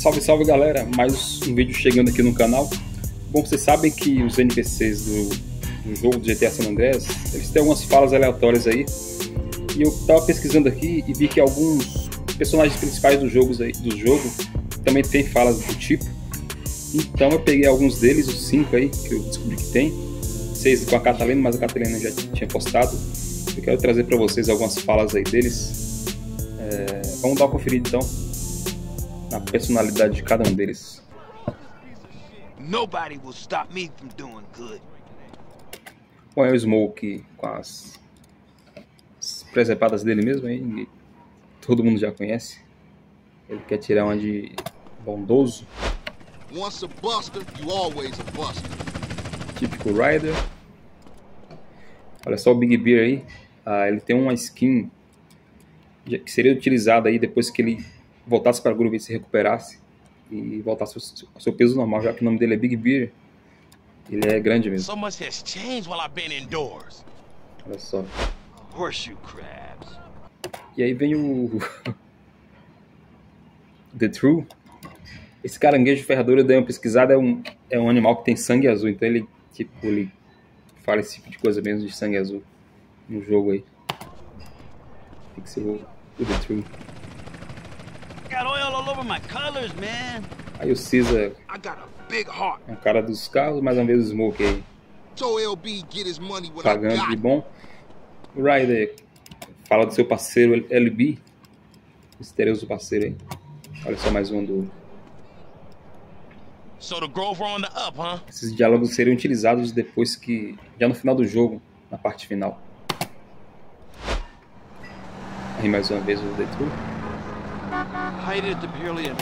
Salve, salve galera, mais um vídeo chegando aqui no canal. Bom, vocês sabem que os NPCs do jogo do GTA San Andreas, eles têm algumas falas aleatórias aí. E eu tava pesquisando aqui e vi que alguns personagens principais do jogo também tem falas do tipo. Então eu peguei alguns deles, os 5 aí, que eu descobri que tem. 6 com a Catalina, mas a Catalina já tinha postado. Eu quero trazer para vocês algumas falas aí deles. Vamos dar uma conferida então na personalidade de cada um deles. Nobody will stop me from doing good. Bom, é o Smoke com as presepadas dele mesmo, aí todo mundo já conhece. Ele quer tirar uma de bondoso. Once a buster, you always a buster. Típico Ryder. Olha só o Big Bear aí. Ele tem uma skin que seria utilizada aí depois que ele voltasse para a Groove e se recuperasse e voltasse ao seu peso normal, já que o nome dele é Big Bear. Ele é grande mesmo. So much has changed while I've been indoors. Olha só. Horseshoe crabs. E aí vem o The True. Esse caranguejo ferrador, eu dei uma pesquisada, é um animal que tem sangue azul, então ele fala esse tipo de coisa mesmo de sangue azul no jogo aí. Tem que ser o The True. Got oil all over my colors, man. Aí o Caesar I got a big heart. é um cara dos carros, mais uma vez o Smoke aí So LB get his money what I pagando de got. bom. O Ryder fala do seu parceiro LB, misterioso parceiro aí. Olha só mais um do... So the Grove are on the up, huh? Esses diálogos seriam utilizados depois que... já no final do jogo, na parte final. Aí mais uma vez o The True. Hide at the Purely.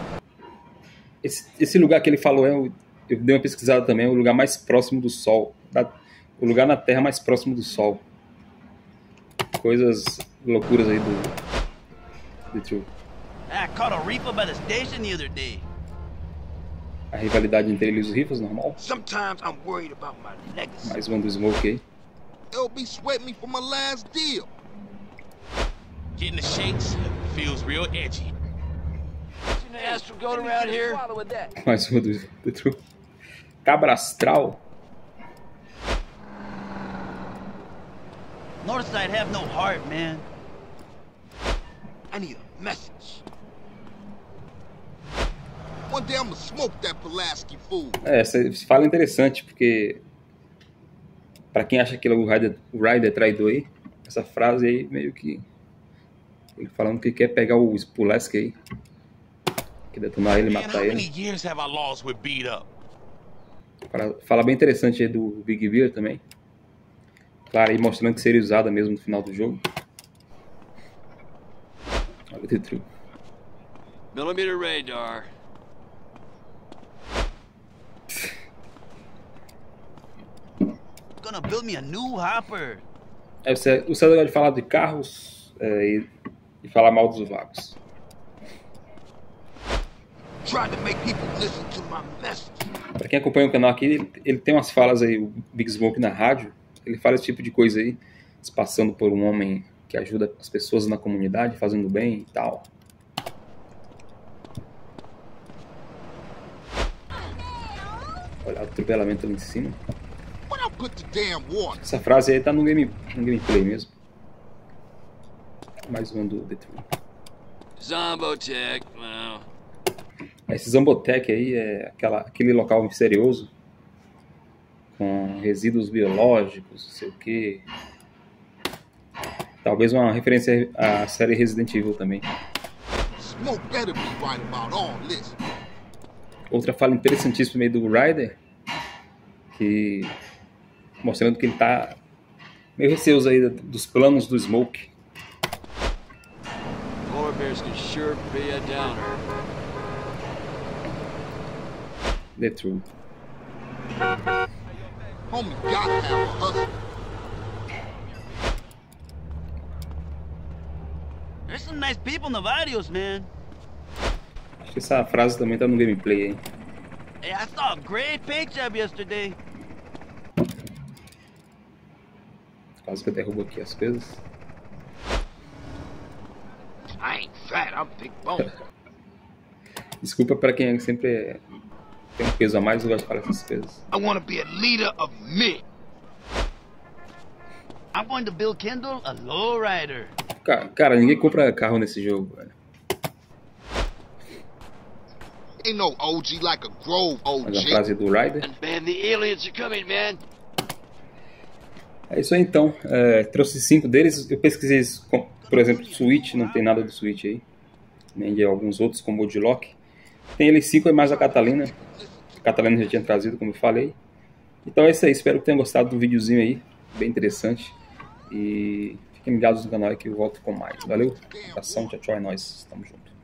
Esse lugar que ele falou eu dei uma pesquisada também, é o lugar mais próximo do Sol. O lugar na Terra mais próximo do Sol. Coisas loucuras aí do The True. I caught a reaper by the station the other day. A rivalidade entre ele e os Rifles, normal. Sometimes I'm worried about my legacy. Mais um do Smoke aí. LB sweat me for my last deal. Getting the shakes feels real edgy. Astro goat around here. Mais um do The True. Cabra Astral. Northside have no heart, man. I need a message. One day I'm gonna smoke that Pulaski fool. Essa fala é interessante, porque pra quem acha que ele é o Ryder traidor aí, essa frase aí meio que ele falando que quer pegar o Pulaski aí, que detonar ele e Man, matar how ele. many years have I lost with beat up? Fala bem interessante aí do Big Bear também. Claro, aí mostrando que seria usada mesmo no final do jogo. Olha o The True. Millimeter radar. Gonna build me a new hopper. O César gosta de falar de carros e falar mal dos vagos. Try to make people listen to my message. Pra quem acompanha o canal aqui, ele tem umas falas aí, o Big Smoke na rádio, ele fala esse tipo de coisa aí, se passando por um homem que ajuda as pessoas na comunidade, fazendo bem e tal. Olha o atropelamento ali em cima. When I put the damn water. Essa frase aí tá no gameplay mesmo. Mais um do The True. Zombotech, well. Esse Zombotech aí é aquele local misterioso com resíduos biológicos, não sei o que. Talvez uma referência à série Resident Evil também. Smoke better be right about all this. Outra fala interessantíssima aí do Ryder, que mostrando que ele tá meio receoso aí dos planos do Smoke. Polar bears can sure be a downer. The True. Homie gotta have a hustle. There's some nice people in the videos, man. Acho que essa frase também tá no gameplay aí. Hey, I saw a great paint job yesterday. Quase que eu derrubo aqui as coisas. I ain't fat, I'm big bone. Desculpa para quem sempre tem um peso a mais, eu gosto de falar essas coisas. I want to be a leader of men. I'm going to Bill Kendall, a lowrider. Cara, ninguém compra carro nesse jogo, velho. Ain't no OG like a Grove Mas a OG. frase do Ryder. Man, the aliens are coming, man. É isso aí então. Trouxe 5 deles. Eu pesquisei, por exemplo, Switch, não tem nada do Switch aí. Nem de alguns outros, como o de Loki. Tem eles 5 e mais a Catalina. A Catalina já tinha trazido, como eu falei. Então é isso aí. Espero que tenham gostado do videozinho aí. Bem interessante. E fiquem ligados no canal aí que eu volto com mais. Valeu. Abração, tchau, tchau. É nóis. Tamo junto.